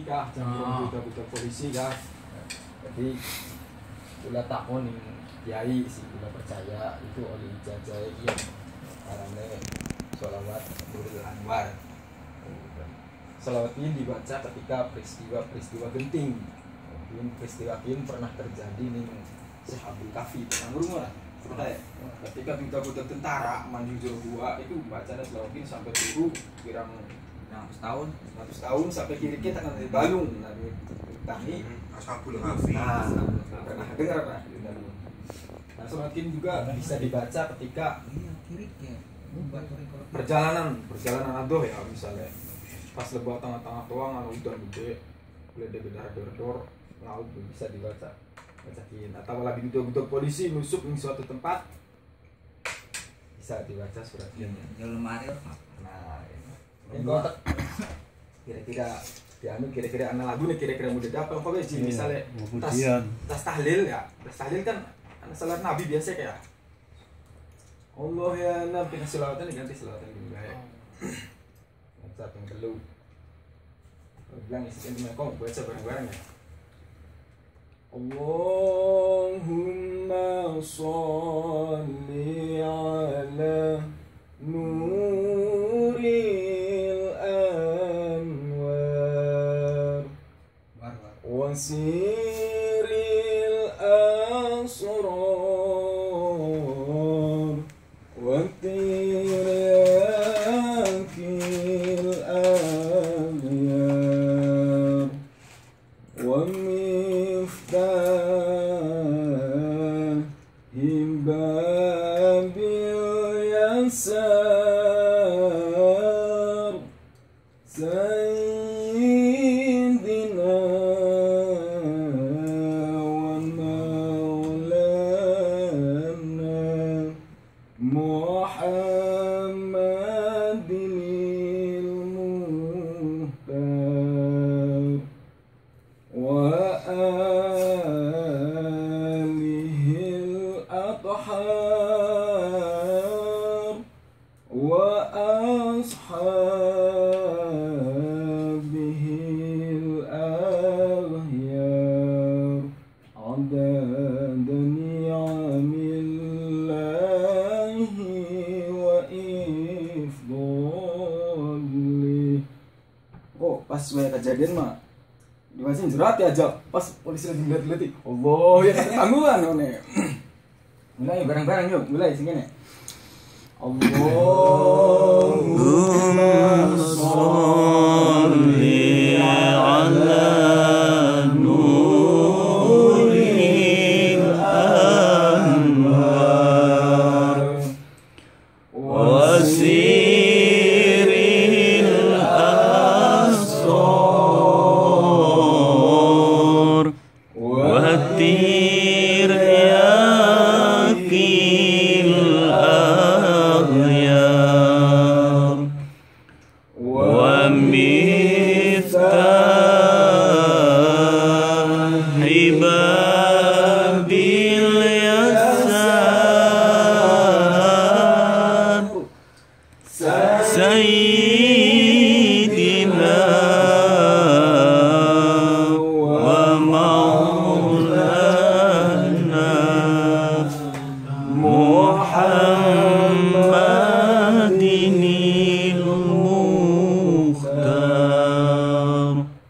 kah, jangan buta polisi kah. Jadi kula takon ning kiai sih kula percaya itu oleh ijazah iya karena sholawat Nurul Anwar. Sholawat ini dibaca ketika peristiwa genting. Peristiwa ini pernah terjadi ning Syekh Abdul Kafi. Nanggung ora? Ketika buta-buta tentara maju jero gua itu bacanya sholawat ini sampai turu kirang 100 tahun sampai kiri kita kan di Balung nanti tani Ashabul Kahfi. Pernah dengar Pak? Nah, sholawat ini juga bisa dibaca ketika perjalanan adoh ya misalnya pas lebat tengah-tengah tuang anu udan gede gede dor laut bisa dibaca bacain atau lagi butuh polisi nusuk di suatu tempat bisa dibaca surat ini. Nah, ini kira-kira anak lagu nih kira-kira mudah dapat kok sih misalnya tas tahlil ya tas tahlil kan salat Nabi biasa kayak Allah ya Nabi kasih selawatan diganti selawatan juga ya saat yang perlu bilang isi ini mereka baca bareng-bareng ya Allahumma sholli ala nuril anwar wasiril asrar wa tiryakil aghyar wa miftahi babil yasar sayyidina wa maulana Muhammadin muhtar wa alihil athhar wa ashabihil aghyar adada ni'amillahi wa ifdali. Oh pas saya kejadian mah dibacain surat ya aja pas polisi lagi ngeliat-ngeliat Allah ya tanggungan nih mulai bareng-bareng yuk mulai sini nih Allahumma sholli ala nuril anwar wasiril asrar wa tiryakil aghyar wa miftahi babil yasar sayyidina wa maulana Muhammadinil muhtar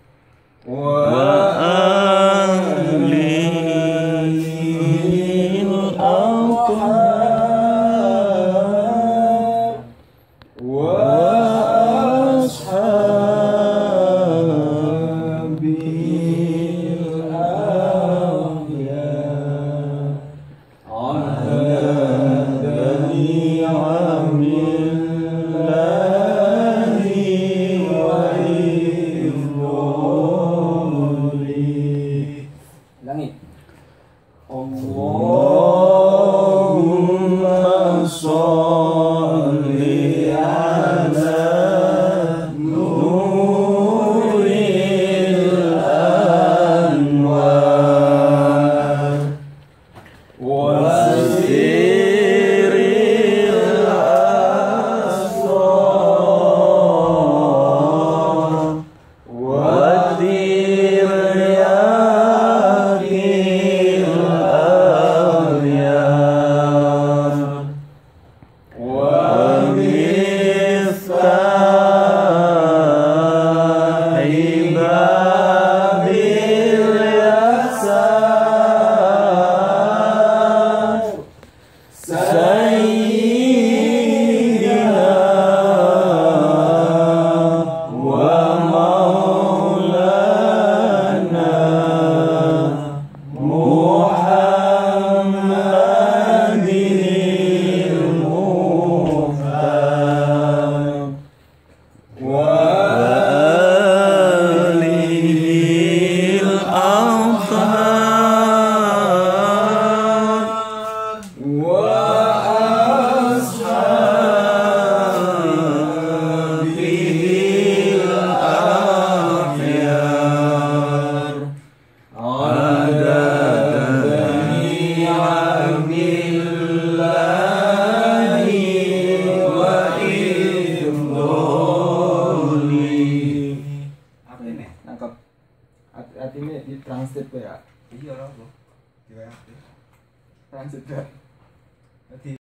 ini di transit ya. Iya lah bro. Di WA. Transit ya. Jadi